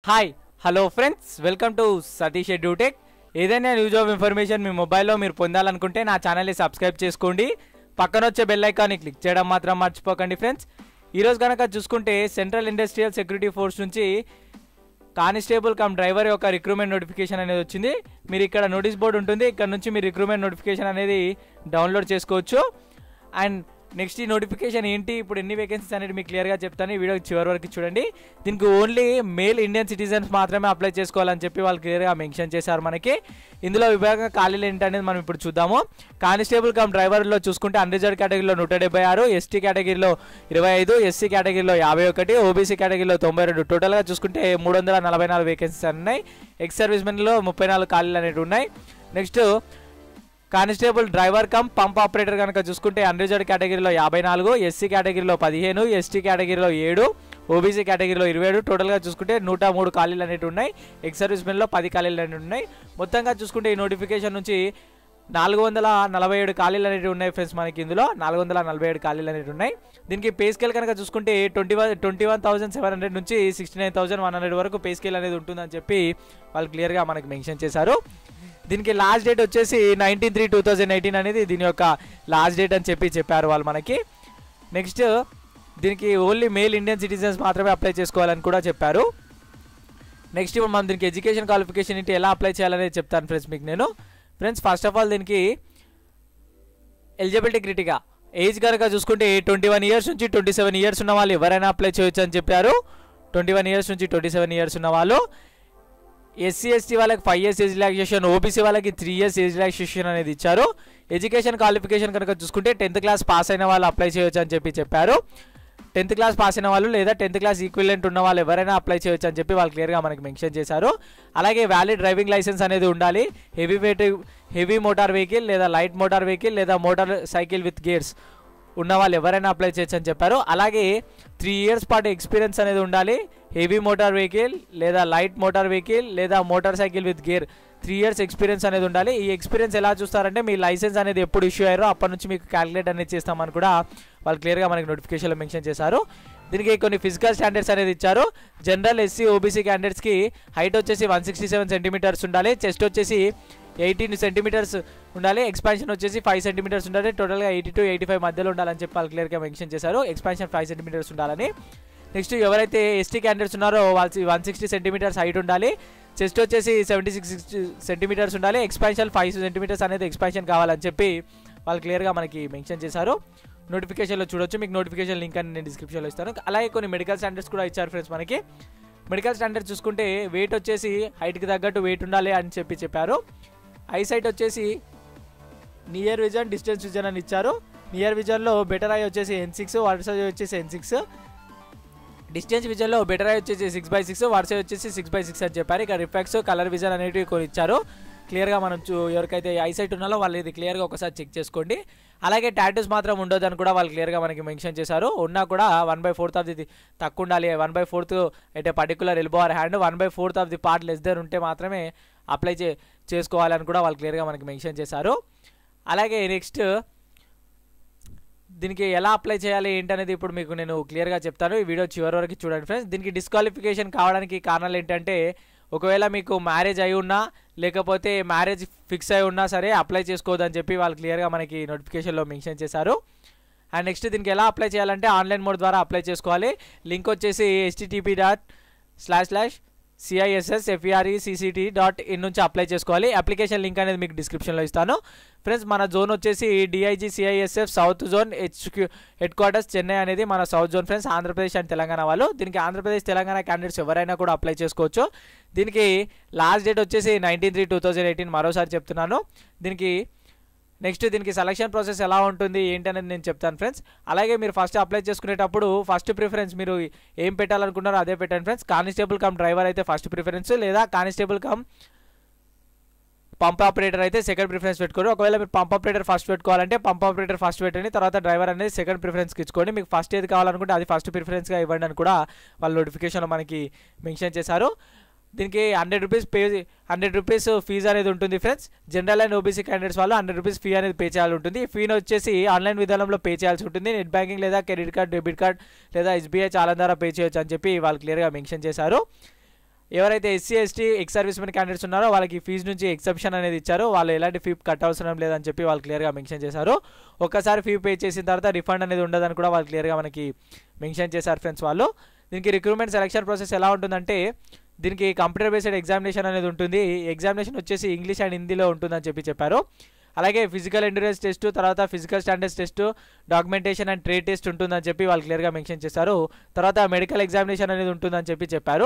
Hi hello friends, welcome to Satish edutech. ఏదైనా news of information మీ మొబైల్లో మీరు పొందాలనుకుంటే నా ఛానల్ని సబ్స్క్రైబ్ చేసుకోండి. పక్కన వచ్చే బెల్ ఐకాన్ని క్లిక్ చేయడం మాత్రం మర్చిపోకండి ఫ్రెండ్స్. ఈరోజు కనుక చూసుకుంటే సెంట్రల్ ఇండస్ట్రియల్ సెక్యూరిటీ ఫోర్స్ నుంచి కానిస్టేబుల్ కమ్ డ్రైవర్ యొక్క రిక్రూట్మెంట్ నోటిఫికేషన్ అనేది వచ్చింది. మీరు ఇక్కడ నోటీస్ బోర్డు ఉంటుంది, ఇక్కడ నుంచి మీరు రిక్రూట్మెంట్ నోటిఫికేషన్ అనేది డౌన్లోడ్ చేసుకోవచ్చు. అండ్ నెక్స్ట్ ఈ నోటిఫికేషన్ ఏంటి, ఇప్పుడు ఎన్ని వేకెన్సీస్ అనేది మీకు క్లియర్గా చెప్తాను. ఈ వీడియో చివరి వరకు చూడండి. దీనికి ఓన్లీ మేల్ ఇండియన్ సిటిజన్స్ మాత్రమే అప్లై చేసుకోవాలని చెప్పి వాళ్ళు క్లియర్గా మెన్షన్ చేశారు మనకి. ఇందులో విభాగం ఖాళీలు ఏంటనేది మనం ఇప్పుడు చూద్దాము. కానిస్టేబుల్ కమ్ డ్రైవర్లో చూసుకుంటే అన్రిజర్వ్డ్ కేటగిరీలో 176, ఎస్టీ కేటగిరీలో 25, ఎస్సీ కేటగిరీలో 51, ఓబీసీ కేటగిరీలో 92, టోటల్గా చూసుకుంటే 344 వేకెన్సీస్ ఉన్నాయి. ఎక్స్ సర్వీస్ మెన్లో 34 ఖాళీలు అనేవి ఉన్నాయి. Next constable driver cum pump operator కనుక చూసుకుంటే అన్రిజర్వ్డ్ కేటగిరీలో 54, ఎస్సీ కేటగిరీలో 15, ఎస్టీ కేటగిరీలో 7, ఓబీసీ కేటగిరీలో 27, టోటల్గా చూసుకుంటే 103 ఖాళీలు అనేవి ఉన్నాయి. ఎక్స్ సర్వీస్ మెన్లో 10 ఖాళీలు అనేవి ఉన్నాయి. మొత్తంగా చూసుకుంటే ఈ నోటిఫికేషన్ నుంచి 447 ఖాళీలు అనేవి ఉన్నాయి ఫ్రెండ్స్. మనకి ఇందులో 447 ఖాళీలు అనేవి ఉన్నాయి. దీనికి పే స్కేల్ కనుక చూసుకుంటే 21,700 నుంచి 69,100 వరకు పే స్కేల్ అనేది ఉంటుందని చెప్పి వాళ్ళు క్లియర్గా మనకి మెన్షన్ చేశారు. దీనికి లాస్ట్ డేట్ వచ్చేసి 19/3/2018 అనేది దీని యొక్క లాస్ట్ డేట్ అని చెప్పారు వాళ్ళు మనకి. నెక్స్ట్ దీనికి ఓన్లీ మేల్ ఇండియన్ సిటిజన్స్ మాత్రమే అప్లై చేసుకోవాలని కూడా చెప్పారు. నెక్స్ట్ ఇప్పుడు మనం దీనికి ఎడ్యుకేషన్ క్వాలిఫికేషన్ ఏంటి, ఎలా అప్లై చేయాలనేది చెప్తాను ఫ్రెండ్స్ మీకు నేను. ఫ్రెండ్స్ ఫస్ట్ ఆఫ్ ఆల్ దీనికి ఎలిజిబిలిటీ క్రిటిగా ఏజ్ కనుక చూసుకుంటే 21 ఇయర్స్ నుంచి 27 ఇయర్స్ ఉన్న వాళ్ళు ఎవరైనా అప్లై చేయొచ్చు అని చెప్పారు. 21 ఇయర్స్ నుంచి 27 ఇయర్స్ ఉన్న వాళ్ళు. ఎస్సీ ఎస్టీ వాళ్ళకి 5 years ఏజ్ రిలాక్సేషన్, ఓబీసీ వాళ్ళకి 3 years ఏజ్ రిలాక్సేషన్ అనేది ఇచ్చారు. ఎడ్యుకేషన్ క్వాలిఫికేషన్ కనుక చూసుకుంటే 10th క్లాస్ పాస్ అయిన వాళ్ళు అప్లై చేయొచ్చు అని చెప్పారు. 10th క్లాస్ పాస్ అయిన వాళ్ళు లేదా 10th క్లాస్ ఈక్వివలెంట్ ఉన్న వాళ్ళు ఎవరైనా అప్లై చేయొచ్చు అని చెప్పి వాళ్ళు క్లియర్గా మనకి మెన్షన్ చేశారు. అలాగే వ్యాలిడ్ డ్రైవింగ్ లైసెన్స్ అనేది ఉండాలి. హెవీ మోటార్ వెహికల్ లేదా లైట్ మోటార్ వెహికల్ లేదా మోటార్ సైకిల్ విత్ గేర్స్ ఉన్న వాళ్ళు ఎవరైనా అప్లై చేయొచ్చు అని చెప్పారు. అలాగే 3 years పాటు ఎక్స్పీరియన్స్ అనేది ఉండాలి. హెవీ మోటార్ వెహికల్ లేదా లైట్ మోటార్ వెహికల్ లేదా motorcycle with gear 3 years experience అనేది ఉండాలి. ఈ ఎక్స్పీరియన్స్ ఎలా చూస్తారంటే మీ లైసెన్స్ అనేది ఎప్పుడు ఇష్యూ అయ్యారో అప్పటి నుంచి మీకు క్యాలిక్యులేట్ అనేది చేస్తామని కూడా వాళ్ళు క్లియర్గా మనకి నోటిఫికేషన్లో మెన్షన్ చేశారు. దీనికి కొన్ని ఫిజికల్ స్టాండర్డ్స్ అనేది ఇచ్చారు. జనరల్ ఎస్సీ ఓబీసీ క్యాండిడేట్స్కి హైట్ వచ్చేసి 167 centimeters ఉండాలి. చెస్ట్ వచ్చేసి 18 centimeters ఉండాలి. ఎక్స్పాన్షన్ వచ్చేసి 5 centimeters ఉండాలి. టోటల్గా 80 to 85 మధ్యలో ఉండాలని చెప్పి వాళ్ళు క్లియర్గా మెన్షన్ చేశారు. ఎక్స్పాన్షన్ 5 centimeters ఉండాలని. నెక్స్ట్ ఎవరైతే ఎస్టీ క్యాండిడేట్స్ ఉన్నారో వాళ్ళు 160 centimeters హైట్ ఉండాలి. చెస్ట్ వచ్చేసి 76 centimeters ఉండాలి. ఎక్స్పాన్షన్ 5 centimeters అనేది ఎక్స్పాన్షన్ కావాలని చెప్పి వాళ్ళు క్లియర్గా మనకి మెన్షన్ చేశారు. నోటిఫికేషన్లో చూడొచ్చు, మీకు నోటిఫికేషన్ లింక్ అని నేను డిస్క్రిప్షన్లో ఇస్తాను. అలాగే కొన్ని మెడికల్ స్టాండర్డ్స్ కూడా ఇచ్చారు ఫ్రెండ్స్ మనకి. మెడికల్ స్టాండర్డ్స్ చూసుకుంటే వెయిట్ వచ్చేసి హైట్కి తగ్గట్టు వెయిట్ ఉండాలి అని చెప్పారు. ఐసైట్ వచ్చేసి నియర్ విజన్, డిస్టెన్స్ విజన్ అని ఇచ్చారు. నియర్ విజన్లో బెటర్ ఐ వచ్చేసి N6, వర్సెస్ వచ్చేసి N6. డిస్టెన్స్ విజన్లో బెటర్ ఐ వచ్చేసి 6/6, వర్సెస్ వచ్చేసి 6/6 అని చెప్పారు. ఇక రిఫ్లెక్స్, కలర్ విజన్ అనేవి కొన్ని ఇచ్చారు. క్లియర్గా మనం ఎవరికైతే ఐసైట్ ఉన్నారో వాళ్ళు ఇది క్లియర్గా ఒకసారి చెక్ చేసుకోండి. అలాగే టాటూస్ మాత్రం ఉండదు అని కూడా వాళ్ళు క్లియర్గా మనకి మెన్షన్ చేశారు. ఉన్నా కూడా 1/4 ఆఫ్ ది తక్కువ ఉండాలి. 1/4 అయితే particular elbow or hand, 1/4 of the part less than ఉంటే మాత్రమే అప్లై చేసుకోవాలని కూడా వాళ్ళు క్లియర్గా మనకి మెన్షన్ చేశారు. అలాగే నెక్స్ట్ దీనికి ఎలా అప్లై చేయాలి ఏంటనేది ఇప్పుడు మీకు నేను క్లియర్గా చెప్తాను. ఈ వీడియో చివరి వరకు చూడండి ఫ్రెండ్స్. దీనికి డిస్క్వాలిఫికేషన్ కావడానికి కారణాలు ఏంటంటే ఒకవేళ మీకు మ్యారేజ్ అయి ఉన్నా లేకపోతే మ్యారేజ్ ఫిక్స్ అయి ఉన్నా సరే అప్లై చేసుకోవద్దని చెప్పి వాళ్ళు క్లియర్గా మనకి నోటిఫికేషన్లో మెన్షన్ చేశారు. అండ్ నెక్స్ట్ దీనికి ఎలా అప్లై చేయాలంటే ఆన్లైన్ మోడ్ ద్వారా అప్లై చేసుకోవాలి. లింక్ వచ్చేసి http://CISSFERECCT.in నుంచి అప్లై చేసుకోవాలి. అప్లికేషన్ లింక్ అనేది మీకు డిస్క్రిప్షన్లో ఇస్తాను ఫ్రెండ్స్. మన జోన్ వచ్చేసి DIG CISF south zone headquarters Chennai అనేది మన south zone friends, Andhra Pradesh and Telangana వాళ్ళు. దీనికి ఆంధ్రప్రదేశ్ తెలంగాణ క్యాండిడేట్స్ ఎవరైనా కూడా అప్లై చేసుకోవచ్చు. దీనికి లాస్ట్ డేట్ వచ్చేసి 19/3/2018 మరోసారి చెప్తున్నాను. నెక్స్ట్ దీనికి సెలక్షన్ ప్రాసెస్ ఎలా ఉంటుంది ఏంటనేది నేను చెప్తాను ఫ్రెండ్స్. అలాగే మీరు ఫస్ట్ అప్లై చేసుకునేటప్పుడు ఫస్ట్ ప్రిఫరెన్స్ మీరు ఏం పెట్టాలనుకున్నారో అదే పెట్టండి ఫ్రెండ్స్. కానిస్టేబుల్ కమ్ డ్రైవర్ అయితే ఫస్ట్ ప్రిఫరెన్స్, లేదా కానిస్టేబుల్ కమ్ పంప్ ఆపరేటర్ అయితే సెకండ్ ప్రిఫరెన్స్ పెట్టుకోండి. ఒకవేళ మీరు పంప్ ఆపరేటర్ ఫస్ట్ పెట్టుకోవాలంటే పంప్ ఆపరేటర్ ఫస్ట్ పెట్టండి, తర్వాత డ్రైవర్ అనేది సెకండ్ ప్రిఫరెన్స్కి ఇచ్చుకోండి. మీకు ఫస్ట్ ఏది కావాలనుకుంటే అది ఫస్ట్ ప్రిఫరెన్స్గా ఇవ్వండి అని కూడా వాళ్ళ నోటిఫికేషన్లో మనకి మెన్షన్ చేశారు. దీనికి 100 రూపీస్ ఫీజు అనేది ఉంటుంది friends. General and OBC candidates వాళ్ళు 100 రూపీస్ ఫీ అనేది పే చేయాలి ఉంటుంది. ఈ ఫీని వచ్చేసి ఆన్లైన్ విధానంలో పే చేయాల్సి ఉంటుంది. నెట్ బ్యాంకింగ్ లేదా క్రెడిట్ కార్డ్, డెబిట్ కార్డ్ లేదా SBI చాలా ద్వారా పే చేయొచ్చు అని చెప్పి వాళ్ళు క్లియర్గా మెన్షన్ చేశారు. ఎవరైతే SC ST ex servicemen candidates ఉన్నారో వాళ్ళకి ఫీజు నుంచి ఎక్సెప్షన్ అనేది ఇచ్చారు. వాళ్ళు ఎలాంటి ఫీ కట్ అవసరం లేదని చెప్పి వాళ్ళు క్లియర్గా మెన్షన్ చేశారు. ఒక్కసారి ఫీ పే చేసిన తర్వాత రిఫండ్ అనేది ఉండదని కూడా వాళ్ళు క్లియర్గా మనకి మెన్షన్ చేశారు ఫ్రెండ్స్ వాళ్ళు. దీనికి రిక్రూట్మెంట్ సెలక్షన్ ప్రాసెస్ ఎలా ఉంటుందంటే దీనికి కంప్యూటర్ బేస్డ్ ఎగ్జామినేషన్ అనేది ఉంటుంది. ఎగ్జామినేషన్ వచ్చేసి ఇంగ్లీష్ అండ్ హిందీలో ఉంటుందని చెప్పారు. అలాగే ఫిజికల్ ఎండ్యూరెన్స్ టెస్ట్, తర్వాత physical standards test, documentation and trade test ఉంటుందని చెప్పి వాళ్ళు క్లియర్గా మెన్షన్ చేశారు. తర్వాత మెడికల్ ఎగ్జామినేషన్ అనేది ఉంటుందని చెప్పారు.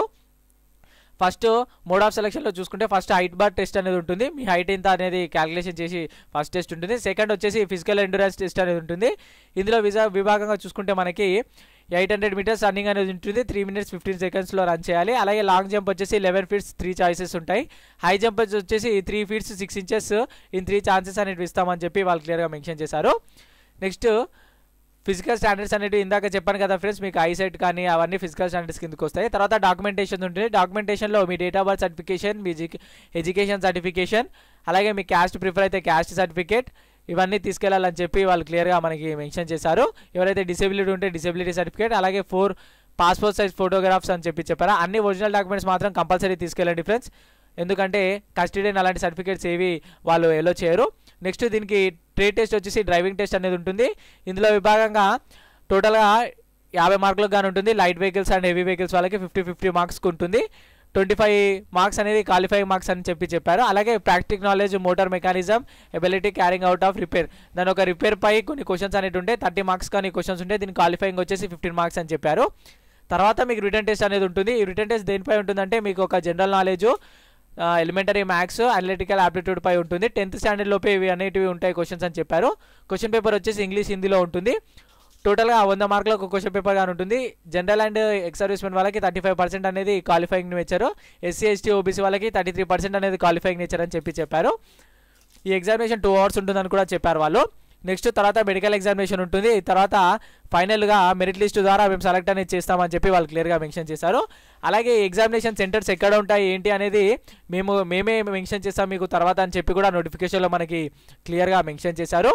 ఫస్ట్ మోడ్ ఆఫ్ సెలక్షన్లో చూసుకుంటే ఫస్ట్ హైట్ బార్ టెస్ట్ అనేది ఉంటుంది. మీ హైట్ ఎంత అనేది క్యాలిక్యులేషన్ చేసి ఫస్ట్ టెస్ట్ ఉంటుంది. సెకండ్ వచ్చేసి ఫిజికల్ ఎండ్యూరెన్స్ టెస్ట్ అనేది ఉంటుంది. ఇందులో విభాగంగా చూసుకుంటే మనకి 800 మీటర్స్ రన్నింగ్ అనేది ఉంటుంది. 3 minutes 15 secondsలో రన్ చేయాలి. అలాగే లాంగ్ జంప్ వచ్చేసి 11 feet 3 చాయిసెస్ ఉంటాయి. హై జంప్ వచ్చేసి 3 feet 6 inches ఇన్ 3 chances అనేవి ఇస్తామని చెప్పి వాళ్ళు క్లియర్గా మెన్షన్ చేశారు. నెక్స్ట్ ఫిజికల్ స్టాండర్డ్స్ అనేవి ఇందాక చెప్పాను కదా ఫ్రెండ్స్, మీకు ఐసెట్ కానీ అవన్నీ ఫిజికల్ స్టాండర్డ్స్ కిందకి వస్తాయి. తర్వాత డాక్యుమెంటేషన్ ఉంటుంది. డాక్యుమెంటేషన్లో మీ డేట్ ఆఫ్ బర్త్ సర్టిఫికేషన్, మీ ఎడ్యుకేషన్ సర్టిఫికేషన్, అలాగే మీ క్యాస్ట్ ప్రిఫర్ అయితే క్యాస్ట్ సర్టిఫికేట్ ఇవన్నీ తీసుకెళ్లాలని చెప్పి వాళ్ళు క్లియర్గా మనకి మెన్షన్ చేశారు. ఎవరైతే డిసేబిలిటీ ఉంటే డిసేబిలిటీ సర్టిఫికేట్, అలాగే 4 పాస్పోర్ట్ సైజ్ ఫోటోగ్రాఫ్స్ అని చెప్పారు. అన్ని ఒరిజినల్ డాక్యుమెంట్స్ మాత్రం కంపల్సరీ తీసుకెళ్ళండి ఫ్రెండ్స్, ఎందుకంటే కస్టడీని అలాంటి సర్టిఫికేట్స్ ఏవి వాళ్ళు ఎలో చేయరు. నెక్స్ట్ దీనికి ట్రేడ్ టెస్ట్ వచ్చేసి డ్రైవింగ్ టెస్ట్ అనేది ఉంటుంది. ఇందులో విభాగంగా టోటల్గా 50 మార్కులకు గాను ఉంటుంది. Light vehicles and heavy vehicles వాళ్ళకి 50 మార్క్స్కి ఉంటుంది. 25 మార్క్స్ అనేది క్వాలిఫైయింగ్ మార్క్స్ అని చెప్పారు. అలాగే practical knowledge, motor mechanism, ability carrying out of repair, దాని ఒక రిపేర్ పై కొన్ని క్వశ్చన్స్ అనేవి ఉంటాయి. 30 మార్క్స్ కానీ క్వశ్చన్స్ ఉంటాయి. దీని క్వాలిఫైయింగ్ వచ్చేసి 15 మార్క్స్ అని చెప్పారు. తర్వాత మీకు రిటర్న్ టెస్ట్ అనేది ఉంటుంది. ఈ రిటర్న్ టెస్ట్ దేనిపై ఉంటుందంటే మీకు ఒక general knowledge, elementary maths, analytical aptitude పై ఉంటుంది. 10th స్టాండర్డ్ లోపే ఇవి అనేటివి ఉంటాయి క్వశ్చన్స్ అని చెప్పారు. క్వశ్చన్ పేపర్ వచ్చేసి ఇంగ్లీష్ హిందీలో ఉంటుంది. టోటల్గా 100 మార్కులకు ఒక క్వశ్చన్ పేపర్ కానీ ఉంటుంది. జనరల్ అండ్ ఎక్స్ సర్వీస్మెన్ వాళ్ళకి 35% అనేది qualifying nature, SC ST OBC వాళ్ళకి 33% అనేది క్వాలిఫైయింగ్ నేచర్ అని చెప్పారు. ఈ ఎగ్జామినేషన్ 2 hours ఉంటుందని కూడా చెప్పారు వాళ్ళు. నెక్స్ట్ తర్వాత మెడికల్ ఎగ్జామినేషన్ ఉంటుంది. తర్వాత ఫైనల్గా మెరిట్ లిస్ట్ ద్వారా మేము సెలెక్ట్ అనేది చేస్తామని చెప్పి వాళ్ళు క్లియర్గా మెన్షన్ చేశారు. అలాగే ఎగ్జామినేషన్ సెంటర్స్ ఎక్కడ ఉంటాయి ఏంటి అనేది మేమే మెన్షన్ చేస్తాం మీకు తర్వాత అని చెప్పి కూడా నోటిఫికేషన్లో మనకి క్లియర్గా మెన్షన్ చేశారు.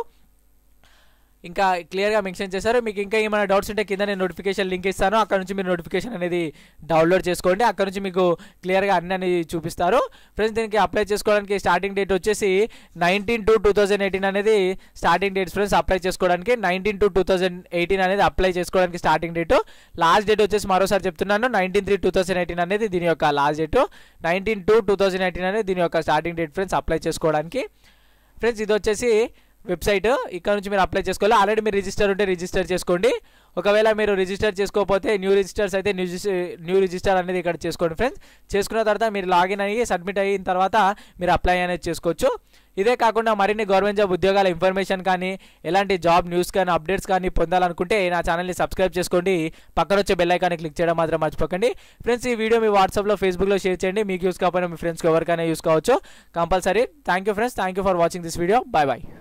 మీకు ఇంకా ఏమైనా డౌట్స్ ఉంటే కింద నేను నోటిఫికేషన్ లింక్ ఇస్తాను, అక్కడ నుంచి మీరు నోటిఫికేషన్ అనేది డౌన్లోడ్ చేసుకోండి. అక్కడ నుంచి మీకు క్లియర్గా అన్ని చూపిస్తారు. ఫ్రెండ్స్ దీనికి అప్లై చేసుకోవడానికి స్టార్టింగ్ డేట్ వచ్చేసి 19/2/2018 అనేది స్టార్టింగ్ డేట్ ఫ్రెండ్స్. అప్లై చేసుకోవడానికి 19/2/2018 అనేది అప్లై చేసుకోవడానికి స్టార్టింగ్ డేట్. లాస్ట్ డేట్ వచ్చేసి మరోసారి చెప్తున్నాను 19/3/2018 అనేది దీని యొక్క లాస్ట్ డేట్. 19/2/2018 అనేది దీని యొక్క స్టార్టింగ్ డేట్ ఫ్రెండ్స్ అప్లై చేసుకోవడానికి. ఫ్రెండ్స్ ఇది వచ్చేసి వెబ్సైట్, ఇక్కడ నుంచి మీరు అప్లై చేసుకోవాలి. ఆల్రెడీ మీరు రిజిస్టర్ ఉంటే రిజిస్టర్ చేసుకోండి. ఒకవేళ మీరు రిజిస్టర్ చేసుకోకపోతే న్యూ రిజిస్టర్స్ అయితే న్యూ రిజిస్టర్ అనేది ఇక్కడ చేసుకోండి ఫ్రెండ్స్. చేసుకున్న తర్వాత మీరు లాగిన్ అయ్యి సబ్మిట్ అయిన తర్వాత మీరు అప్లై అనేది చేసుకోవచ్చు. ఇదే కాకుండా మరిన్ని గవర్నమెంట్ జాబ్ ఉద్యోగాల ఇన్ఫర్మేషన్ కానీ ఎలాంటి జాబ్ న్యూస్ కానీ అప్డేట్స్ కానీ పొందాలనుకుంటే నా ఛానల్ని సబ్స్క్రైబ్ చేసుకోండి. పక్కన వచ్చే బెల్ ఐకాన్ని క్లిక్ చేయడం మాత్రం మర్చిపోకండి. ఫ్రెండ్స్ ఈ వీడియో మీ వాట్సాప్లో, ఫేస్బుక్లో షేర్ చేయండి. మీకు యూస్ కాకపోయినా మీ ఫ్రెండ్స్కి ఎవరికైనా యూస్ కావచ్చు compulsory. Thank you friends, thank you for watching this video. Bye bye.